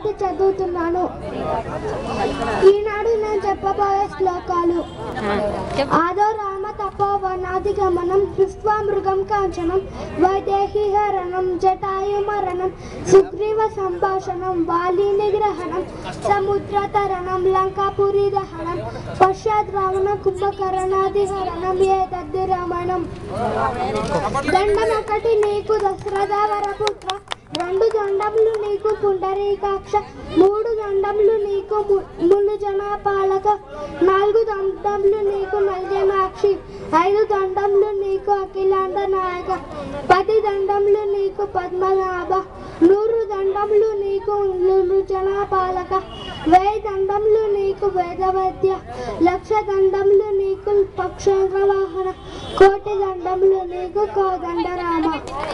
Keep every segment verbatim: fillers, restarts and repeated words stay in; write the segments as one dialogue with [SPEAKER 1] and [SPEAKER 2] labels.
[SPEAKER 1] తరగతి చదువుతున్నాను. ఈనాడు నేను చెప్పబోయే శ్లోకాలు. ఆదో రామ తపోవనాధిగమనం దృష్ట్వా మృగం కాంచనం వైదేహి హరణం జటాయు మరణం సుగ్రీవ సంభాషణం వాలి నిగ్రహణం సముద్ర తరణం లంకాపురి దహనం పశ్చాత్ రావణ కుంభకర్ణాదిహరణం ఏతద్దు రమణం. దండం ఒకటి నీకు దశరథ వరపుత్ర, రెండు దండములు నీకు పుండరీకాక్ష, మూడు దండములు నీకు ములు జనపాలక, నాలుగు దండములు నీకు నల్జనాక్షి, ఐదు దండములు నీకు అఖిలాండ నాయక, పది దండములు నీకు పద్మనాభ, నూరు దండములు నీకు ములు జనపాలక, వెయ్యి దండములు నీకు వేదవద్య, లక్ష దండములు నీకు పక్షంగ వాహన, కోటి దండములు నీకు కోదండరామ.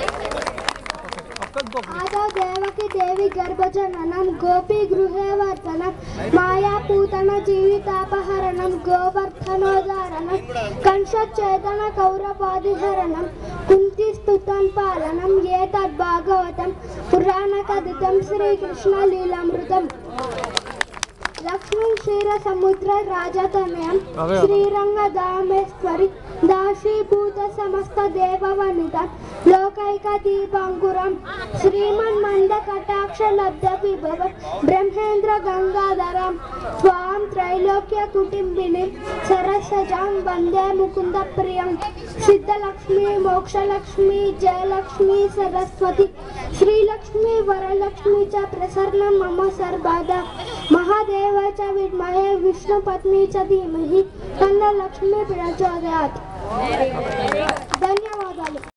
[SPEAKER 1] ఆదో దేవకి దేవి గర్భజననం గోపీ గృహే వర్ధనం మాయాపూతన జీవితాపహరణం గోవర్ధనోదారణం కంసచ్ఛేదన కౌరవాదిహరణం కుంతి స్తుతం పాలనం ఏతద్భాగవతం పురాణ కథితం శ్రీకృష్ణ లీలామృతం. లక్ష్మీ క్షీర సముద్ర రాజతనయం శ్రీరంగదామేశ్వరి దాశీభూత సమస్త దేవవనిత లోకైక దీపాంకురం శ్రీమన్ మంద కటాక్ష లబ్ధ విభవ బ్రహ్మేంద్ర గంగాధరం స్వాం త్రైలోక్య కుటుంబిని సరసజాం వందే ముకుంద ప్రియం. సిద్ధలక్ష్మి మోక్షలక్ష్మి జయలక్ష్మి సరస్వతి శ్రీలక్ష్మి వరలక్ష్మి చ ప్రసన్న మమ సర్వదా మహాదేవ చ విద్మహే విష్ణుపత్ని చ ధీమహి తన్న లక్ష్మి ప్రచోదయాత్. ధన్యవాదాలు.